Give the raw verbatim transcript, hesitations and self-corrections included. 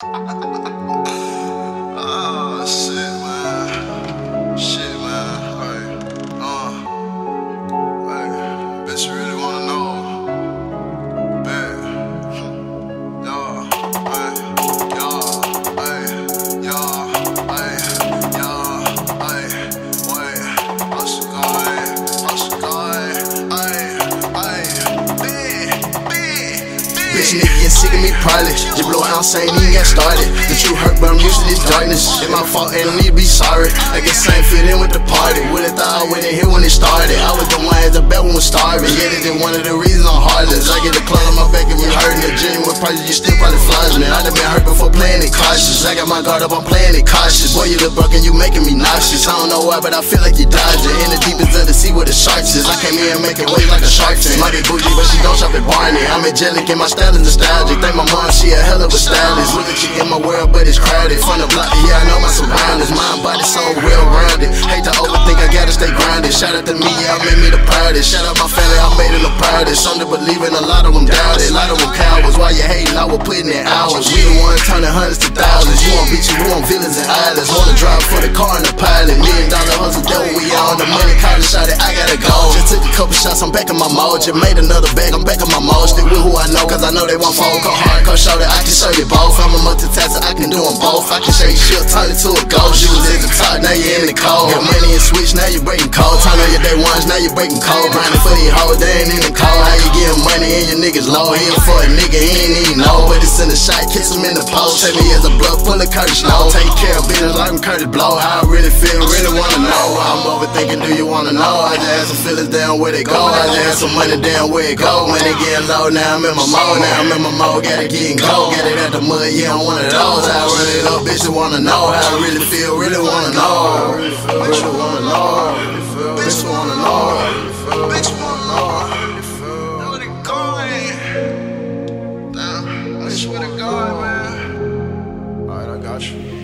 Oh shit, man. Shit, man. Like, uh, like, bitch, you really wanna know? Bet. Y'all, ay, y'all, ay, y'all, ay, y'all, ay, wait. I should go, ay, I should go, ay, ay, big, big, big. Bitch, nigga get sick of me probably. Just blow out saying he ain't got started. The truth hurt, but I'm used to this darkness. It's my fault and I need to be sorry. I guess I ain't fit in with the party. Would've thought I went in here when it started. I was the one at the back when was starving. Yeah, that's one of the reasons I'm heartless. I get a club on my back and me hurting. The genuine prices, you still probably flies me. I done been hurt before playing it cautious. I got my guard up, I'm playing it cautious. Boy, you look broken, you making me nauseous. I don't know why, but I feel like you dodging. In the deepest of the sea where the sharks is. I came here and make it waves like a shark fin. Might be bougie, but she don't shop at Barney. I'm angelic and my style is nostalgic. Think my mom, she a hell of a stylist. Look at you in my world, but it's crowded. From the block, yeah, I know my surroundings. Mind, body, soul, well rounded. Hate to overthink, I gotta stay grounded. Shout out to me, yeah, I made me the proudest. Shout out my family, I made it the proudest. Some to believe in, a lot of them doubted. A lot of them cowards. Why you hating? I was putting in hours. We the ones turning hundreds to thousands. You want bitches, you want villains and islands. Wanna drive for the car and the pilot. Million dollar hustle, that what we on. The money, college shot it, I gotta go. Just took a couple shots, I'm back in my mode. Just made another bag, I'm back in my mode. Stick with who I know, cause I know they won't fold. Go hard, go show that I can show you both. I'm a multitasker, I can do them both. I can show you shit, turn it to a ghost. You was in the top, now you in the cold. Got money and switch, now you breaking cold. Turn on your day ones, now you breaking cold. Grinding for these hoes, they ain't in the cold. How you getting money and your niggas low? Here for a nigga, he ain't even know. But it's in the shot, kiss him in the post. Take me as a blood full of Curtis Snow. Take care of business like I'm Curtis Blow. How I really feel, really wanna know. I'm overthinking, do you wanna know? I just had some feelings down where they go. I just had some money down where it go. When it get low, now I'm in my mode. Now I'm in my mode, gotta get cold. Get it out the mud, yeah, I'm one of those. How I run it up, bitch, you wanna know. How I really feel, really wanna know. Really wanna know. Bitch, wanna know. Bitch, wanna know. Where they going? Damn, I swear to God, man. Alright, I got you.